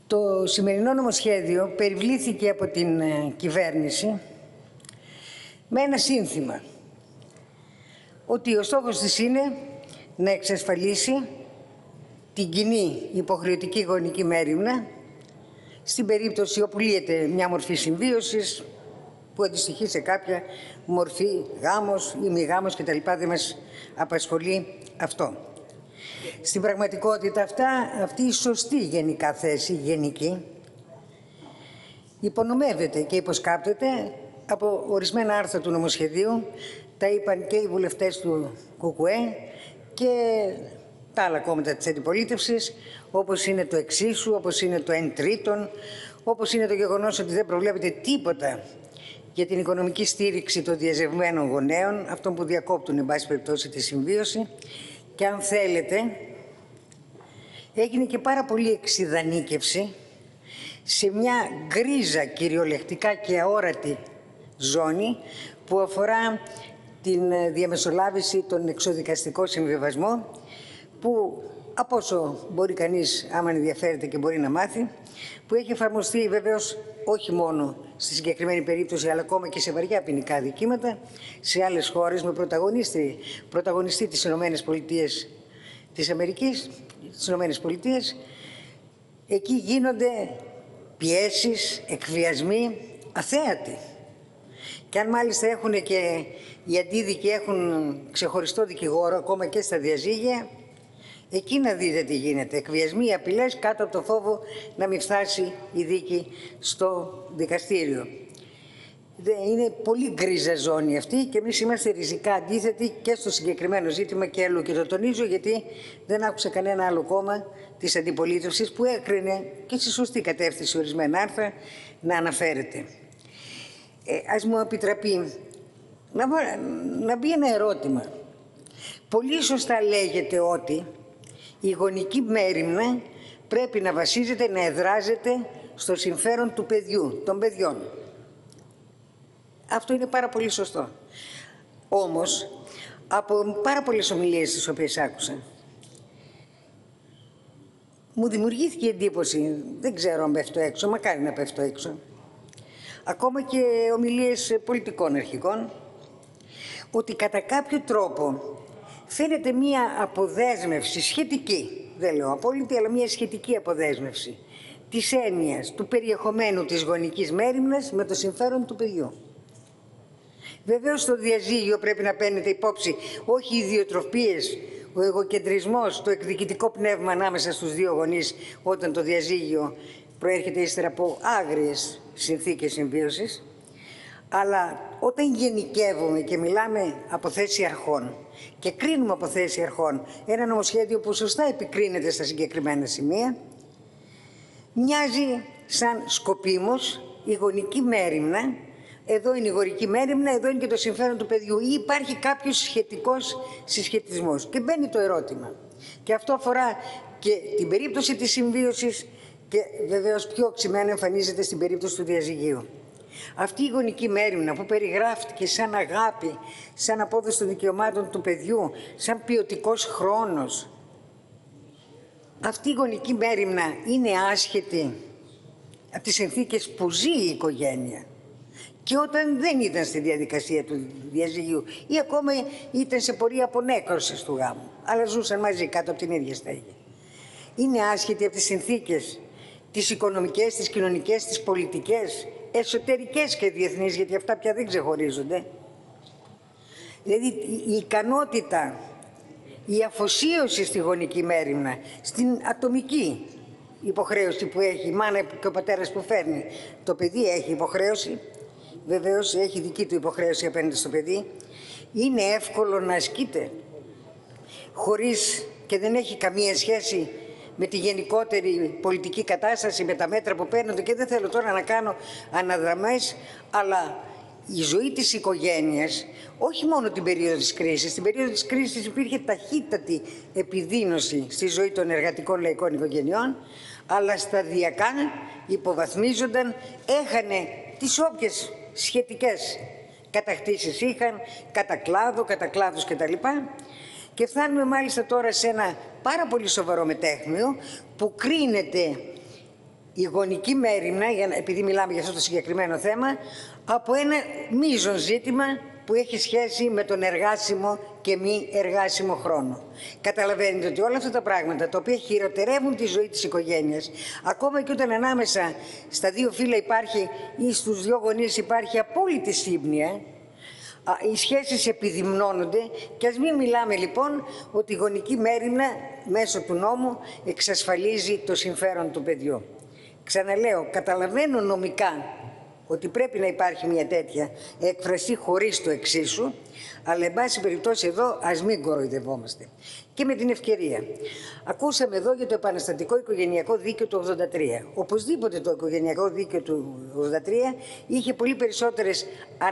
Το σημερινό νομοσχέδιο περιβλήθηκε από την κυβέρνηση με ένα σύνθημα, ότι ο στόχος της είναι να εξασφαλίσει την κοινή υποχρεωτική γονική μέριμνα στην περίπτωση όπου λύεται μια μορφή συμβίωσης που αντιστοιχεί σε κάποια μορφή γάμος ή μη γάμος κτλ. Δεν μας απασχολεί αυτό. Στην πραγματικότητα αυτή η σωστή γενικά θέση, γενική, υπονομεύεται και υποσκάπτεται από ορισμένα άρθρα του νομοσχεδίου. Τα είπαν και οι βουλευτές του ΚΚΕ και τα άλλα κόμματα της αντιπολίτευσης, όπως είναι το εξίσου, όπως είναι το 1/3, όπως είναι το γεγονός ότι δεν προβλέπεται τίποτα για την οικονομική στήριξη των διαζευμένων γονέων, αυτών που διακόπτουν, εν πάση περιπτώσει, τη συμβίωση. Και αν θέλετε, έγινε και πάρα πολύ εξιδανίκευση σε μια γκρίζα, κυριολεκτικά και αόρατη ζώνη που αφορά την διαμεσολάβηση, των εξοδικαστικών συμβιβασμών, που από όσο μπορεί κανείς, άμα ενδιαφέρεται και μπορεί να μάθει, που έχει εφαρμοστεί βεβαίως όχι μόνο στη συγκεκριμένη περίπτωση, αλλά ακόμα και σε βαριά ποινικά δικήματα σε άλλες χώρες, με πρωταγωνιστή τις Ηνωμένες Πολιτείες της Αμερικής, τις Ηνωμένες Πολιτείες. Εκεί γίνονται πιέσεις, εκβιασμοί αθέατοι. Και αν μάλιστα έχουν και οι αντίδικοι έχουν ξεχωριστό δικηγόρο, ακόμα και στα διαζύγια, εκεί να δείτε τι γίνεται. Εκβιασμοί, απειλές, κάτω από το φόβο να μην φτάσει η δίκη στο δικαστήριο. Είναι πολύ γκρίζα ζώνη αυτή και εμείς είμαστε ριζικά αντίθετοι και στο συγκεκριμένο ζήτημα και αλλού. Και το τονίζω γιατί δεν άκουσα κανένα άλλο κόμμα της αντιπολίτευσης που έκρινε και στη σωστή κατεύθυνση ορισμένα άρθρα να αναφέρεται. Ας μου επιτραπεί να μπει ένα ερώτημα. Πολύ σωστά λέγεται ότι η γονική μέριμνα πρέπει να βασίζεται, να εδράζεται στο συμφέρον του παιδιού, των παιδιών. Αυτό είναι πάρα πολύ σωστό. Όμως, από πάρα πολλές ομιλίες τις οποίες άκουσα, μου δημιουργήθηκε εντύπωση, δεν ξέρω αν πέφτω έξω, μακάρι να πέφτω έξω, ακόμα και ομιλίες πολιτικών αρχηγών, ότι κατά κάποιο τρόπο φαίνεται μία αποδέσμευση σχετική, δεν λέω απόλυτη, αλλά μία σχετική αποδέσμευση της έννοιας του περιεχομένου της γονικής μέριμνας με το συμφέρον του παιδιού. Βεβαίως στο διαζύγιο πρέπει να παίρνετε υπόψη όχι οι ιδιοτροπίες, ο εγωκεντρισμός, το εκδικητικό πνεύμα ανάμεσα στους δύο γονείς όταν το διαζύγιο προέρχεται ύστερα από άγριες συνθήκες συμβίωσης, αλλά όταν γενικεύουμε και μιλάμε από θέση αρχών και κρίνουμε από θέση αρχών ένα νομοσχέδιο που σωστά επικρίνεται στα συγκεκριμένα σημεία, μοιάζει σαν σκοπίμως η γονική μέριμνα. Εδώ είναι η γονική μέριμνα, εδώ είναι και το συμφέρον του παιδιού, ή υπάρχει κάποιος σχετικός συσχετισμός. Και μπαίνει το ερώτημα. Και αυτό αφορά και την περίπτωση της συμβίωσης και βεβαίως πιο οξυμένα εμφανίζεται στην περίπτωση του διαζυγίου. Αυτή η γονική μέριμνα που περιγράφτηκε σαν αγάπη, σαν απόδοση των δικαιωμάτων του παιδιού, σαν ποιοτικός χρόνος, αυτή η γονική μέριμνα είναι άσχετη από τις συνθήκες που ζει η οικογένεια και όταν δεν ήταν στη διαδικασία του διαζυγίου ή ακόμα ήταν σε πορεία απονέκρωσης του γάμου, αλλά ζούσαν μαζί κάτω από την ίδια στέγη. Είναι άσχετη από τις συνθήκες, τις οικονομικές, τις κοινωνικές, τις πολιτικές, εσωτερικές και διεθνείς, γιατί αυτά πια δεν ξεχωρίζονται. Δηλαδή η ικανότητα, η αφοσίωση στη γονική μέριμνα, στην ατομική υποχρέωση που έχει η μάνα και ο πατέρας που φέρνει το παιδί, έχει υποχρέωση, βεβαίως έχει δική του υποχρέωση απέναντι στο παιδί, είναι εύκολο να ασκείται χωρίς και δεν έχει καμία σχέση με τη γενικότερη πολιτική κατάσταση, με τα μέτρα που παίρνονται, και δεν θέλω τώρα να κάνω αναδραμές, αλλά η ζωή της οικογένειας, όχι μόνο την περίοδο της κρίσης, στην περίοδο της κρίσης υπήρχε ταχύτατη επιδείνωση στη ζωή των εργατικών λαϊκών οικογενειών, αλλά σταδιακά υποβαθμίζονταν, έχανε τις όποιες σχετικές κατακτήσεις είχαν, κατά κλάδο, κατά κλάδους κτλ. Και φτάνουμε μάλιστα τώρα σε ένα πάρα πολύ σοβαρό μετέχμιο που κρίνεται η γονική μέριμνα, επειδή μιλάμε για αυτό το συγκεκριμένο θέμα, από ένα μείζον ζήτημα που έχει σχέση με τον εργάσιμο και μη εργάσιμο χρόνο. Καταλαβαίνετε ότι όλα αυτά τα πράγματα, τα οποία χειροτερεύουν τη ζωή της οικογένειας, ακόμα και όταν ανάμεσα στα δύο φύλλα υπάρχει ή στους δύο γονείς υπάρχει απόλυτη σύμπνοια, οι σχέσεις επιδειμνώνονται, και ας μην μιλάμε λοιπόν ότι η γονική μέριμνα μέσω του νόμου εξασφαλίζει το συμφέρον του παιδιού. Ξαναλέω, καταλαβαίνω νομικά ότι πρέπει να υπάρχει μια τέτοια έκφραση χωρίς το εξίσου, αλλά εν πάση περιπτώσει εδώ ας μην κοροϊδευόμαστε. Και με την ευκαιρία, ακούσαμε εδώ για το επαναστατικό οικογενειακό δίκαιο του 1983. Οπωσδήποτε το οικογενειακό δίκαιο του 1983 είχε πολύ περισσότερες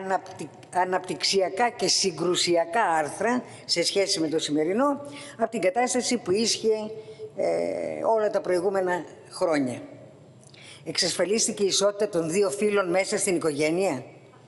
αναπτυξιακά και συγκρουσιακά άρθρα σε σχέση με το σημερινό, από την κατάσταση που ίσχυε όλα τα προηγούμενα χρόνια. Εξασφαλίστηκε η ισότητα των δύο φύλων μέσα στην οικογένεια?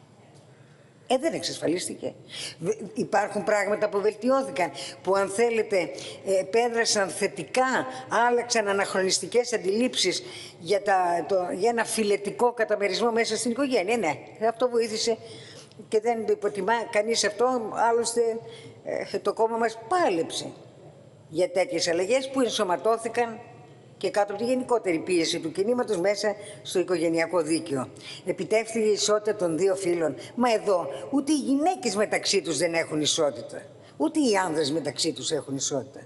Δεν εξασφαλίστηκε. Υπάρχουν πράγματα που βελτιώθηκαν, που αν θέλετε επέδρασαν θετικά, άλλαξαν αναχρονιστικές αντιλήψεις για ένα φιλετικό καταμερισμό μέσα στην οικογένεια. Ναι, αυτό βοήθησε και δεν το υποτιμά κανείς αυτό. Άλλωστε το κόμμα μας πάλεψε για τέτοιες αλλαγές που ενσωματώθηκαν και κάτω από τη γενικότερη πίεση του κινήματος μέσα στο οικογενειακό δίκαιο. Επιτεύχθηκε η ισότητα των δύο φύλων. Μα εδώ ούτε οι γυναίκες μεταξύ τους δεν έχουν ισότητα. Ούτε οι άνδρες μεταξύ τους έχουν ισότητα.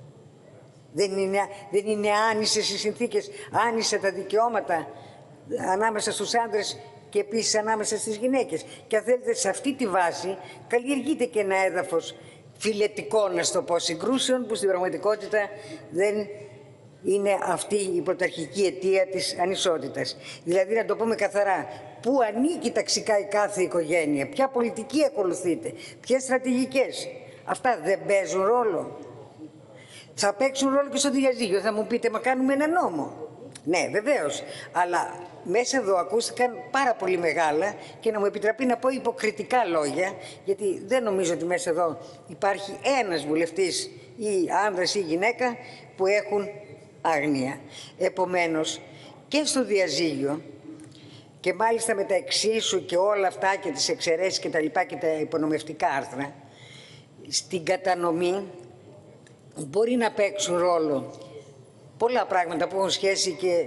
Δεν είναι άνισες οι συνθήκες, άνισα τα δικαιώματα ανάμεσα στους άνδρες και επίσης ανάμεσα στις γυναίκες. Και αν θέλετε, σε αυτή τη βάση καλλιεργείται και ένα έδαφος φιλετικό, να στο πω, συγκρούσεων, που στην πραγματικότητα δεν είναι αυτή η πρωταρχική αιτία της ανισότητας. Δηλαδή, να το πούμε καθαρά, πού ανήκει ταξικά η κάθε οικογένεια, ποια πολιτική ακολουθείται, ποιες στρατηγικές. Αυτά δεν παίζουν ρόλο? Θα παίξουν ρόλο και στο διαζύγιο. Θα μου πείτε, μα κάνουμε ένα νόμο. Ναι, βεβαίως. Αλλά μέσα εδώ ακούστηκαν πάρα πολύ μεγάλα και να μου επιτραπεί να πω υποκριτικά λόγια, γιατί δεν νομίζω ότι μέσα εδώ υπάρχει ένας βουλευτής ή άνδρας ή γυναίκα που έχουν άγνοια. Επομένως, και στο διαζύγιο, και μάλιστα με τα εξίσου και όλα αυτά και τις εξαιρέσεις και τα λοιπά και τα υπονομευτικά άρθρα, στην κατανομή μπορεί να παίξουν ρόλο πολλά πράγματα που έχουν σχέση και,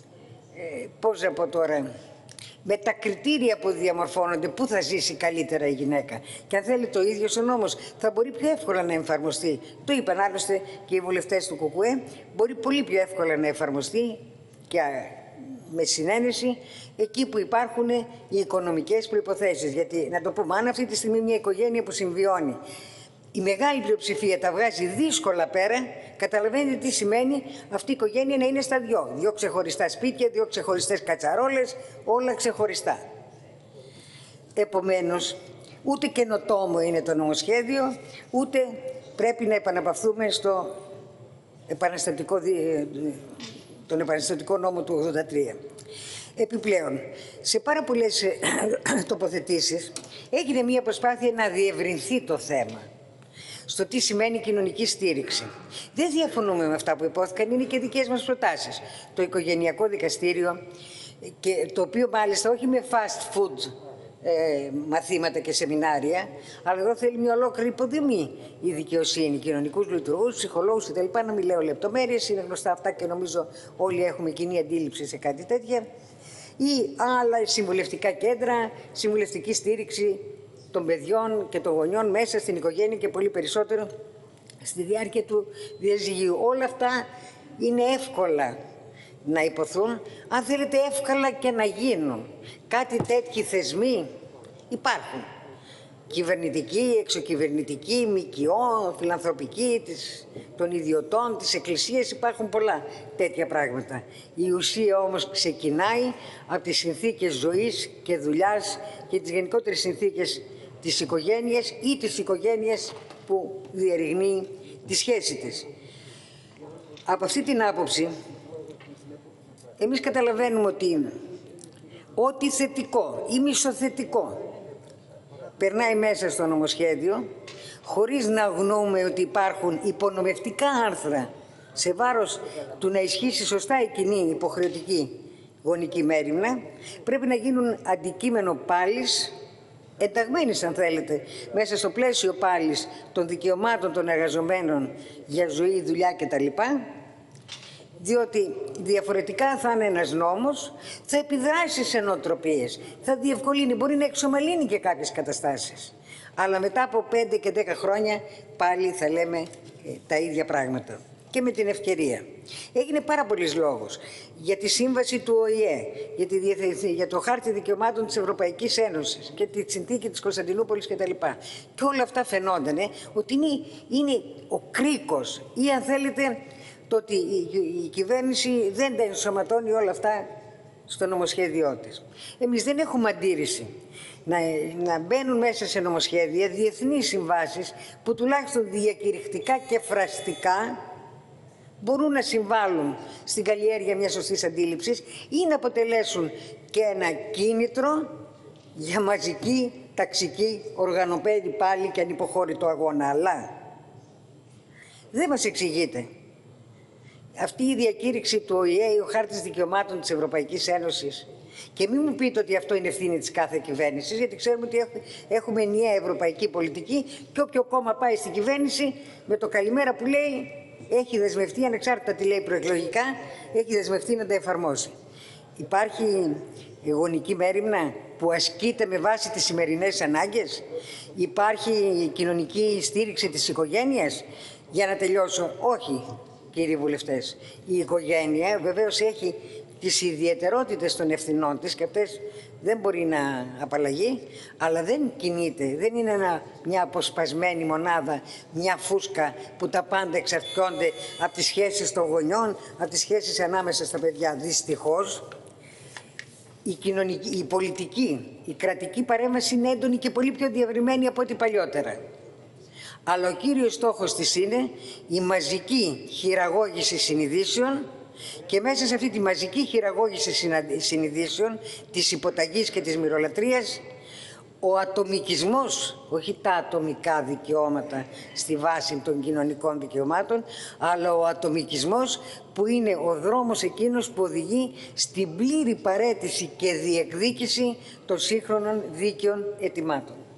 πώς να πω τώρα, με τα κριτήρια που διαμορφώνονται, πού θα ζήσει καλύτερα η γυναίκα. Και αν θέλει το ίδιο ο νόμος, θα μπορεί πιο εύκολα να εφαρμοστεί. Το είπαν άλλωστε και οι βουλευτές του ΚΚΕ, μπορεί πολύ πιο εύκολα να εφαρμοστεί και με συνένεση εκεί που υπάρχουν οι οικονομικές προϋποθέσεις. Γιατί, να το πούμε, αν αυτή τη στιγμή μια οικογένεια που συμβιώνει, η μεγάλη πλειοψηφία τα βγάζει δύσκολα πέρα, καταλαβαίνετε τι σημαίνει αυτή η οικογένεια να είναι στα δυο. Δυο ξεχωριστά σπίτια, δυο ξεχωριστές κατσαρόλες, όλα ξεχωριστά. Επομένως, ούτε καινοτόμο είναι το νομοσχέδιο, ούτε πρέπει να επαναπαυθούμε στο τον επαναστατικό νόμο του 1983. Επιπλέον, σε πάρα πολλές τοποθετήσεις έγινε μια προσπάθεια να διευρυνθεί το θέμα στο τι σημαίνει κοινωνική στήριξη. Δεν διαφωνούμε με αυτά που υπόθηκαν, είναι και δικές μας προτάσεις. Το οικογενειακό δικαστήριο, και το οποίο μάλιστα όχι με fast food μαθήματα και σεμινάρια, αλλά εδώ θέλει μια ολόκληρη υποδομή η δικαιοσύνη, κοινωνικούς λειτουργούς, ψυχολόγους κτλ. Να μην λέω λεπτομέρειες, είναι γνωστά αυτά και νομίζω όλοι έχουμε κοινή αντίληψη σε κάτι τέτοια. Ή άλλα συμβουλευτικά κέντρα, συμβουλευτική στήριξη των παιδιών και των γονιών μέσα στην οικογένεια και πολύ περισσότερο στη διάρκεια του διαζυγίου. Όλα αυτά είναι εύκολα να υποθούν, αν θέλετε εύκολα και να γίνουν. Κάτι τέτοιοι θεσμοί υπάρχουν. Κυβερνητική, εξοκυβερνητική, ΜΚΟ, φιλανθρωπική, των ιδιωτών, της Εκκλησίας, υπάρχουν πολλά τέτοια πράγματα. Η ουσία όμως ξεκινάει από τις συνθήκες ζωής και δουλειάς και τις γενικότερες συνθήκες της οικογένειας ή της οικογένειας που διερριγνύει τη σχέση της. Από αυτή την άποψη, εμείς καταλαβαίνουμε ότι ό,τι θετικό ή μισοθετικό περνάει μέσα στο νομοσχέδιο, χωρίς να αγνοούμε ότι υπάρχουν υπονομευτικά άρθρα σε βάρος του να ισχύσει σωστά η κοινή υποχρεωτική γονική μέριμνα, πρέπει να γίνουν αντικείμενο πάλης, ενταγμένης αν θέλετε, μέσα στο πλαίσιο πάλης των δικαιωμάτων των εργαζομένων για ζωή, δουλειά κτλ. Διότι διαφορετικά θα είναι ένας νόμος, θα επιδράσει σε νοοτροπίες, θα διευκολύνει, μπορεί να εξομαλύνει και κάποιες καταστάσεις. Αλλά μετά από 5 και 10 χρόνια πάλι θα λέμε τα ίδια πράγματα. Και με την ευκαιρία. Έγινε πάρα πολλής λόγος για τη σύμβαση του ΟΗΕ, για το χάρτη δικαιωμάτων της Ευρωπαϊκής Ένωσης και τη συνθήκη της Κωνσταντινούπολης κτλ. Και όλα αυτά φαινόταν ότι είναι ο κρίκος ή αν θέλετε το ότι η κυβέρνηση δεν τα ενσωματώνει όλα αυτά στο νομοσχέδιό της. Εμείς δεν έχουμε αντίρρηση να μπαίνουν μέσα σε νομοσχέδια διεθνείς συμβάσεις που τουλάχιστον διακηρυκτικά και φραστικά μπορούν να συμβάλλουν στην καλλιέργεια μιας σωστής αντίληψης ή να αποτελέσουν και ένα κίνητρο για μαζική, ταξική, οργανωμένη πάλι και ανυποχώρητο αγώνα. Αλλά δεν μας εξηγείται. Αυτή η διακήρυξη του ΟΗΕ ή ο χάρτης δικαιωμάτων της Ευρωπαϊκής Ένωσης, και μην μου πείτε ότι αυτό είναι ευθύνη της κάθε κυβέρνησης, γιατί ξέρουμε ότι έχουμε ενιαία ευρωπαϊκή πολιτική και όποιο κόμμα πάει στην κυβέρνηση με το καλημέρα που λέει έχει δεσμευτεί, ανεξάρτητα τι λέει προεκλογικά, έχει δεσμευτεί να τα εφαρμόσει. Υπάρχει γονική μέριμνα που ασκείται με βάση τις σημερινές ανάγκες. Υπάρχει κοινωνική στήριξη της οικογένειας. Για να τελειώσω, όχι κύριοι βουλευτές. Η οικογένεια βεβαίως έχει τις ιδιαιτερότητες των ευθυνών της και αυτές δεν μπορεί να απαλλαγεί, αλλά δεν κινείται, δεν είναι μια αποσπασμένη μονάδα, μια φούσκα που τα πάντα εξαρτιόνται από τις σχέσεις των γονιών, από τις σχέσεις ανάμεσα στα παιδιά. Δυστυχώς, η πολιτική, η κρατική παρέμβαση είναι έντονη και πολύ πιο διευρυμένη από ό,τι παλιότερα. Αλλά ο κύριος στόχος της είναι η μαζική χειραγώγηση συνειδήσεων και μέσα σε αυτή τη μαζική χειραγώγηση συνειδήσεων, της υποταγής και της μυρολατρείας, ο ατομικισμός, όχι τα ατομικά δικαιώματα στη βάση των κοινωνικών δικαιωμάτων, αλλά ο ατομικισμός που είναι ο δρόμος εκείνος που οδηγεί στην πλήρη παραίτηση και διεκδίκηση των σύγχρονων δίκαιων αιτημάτων.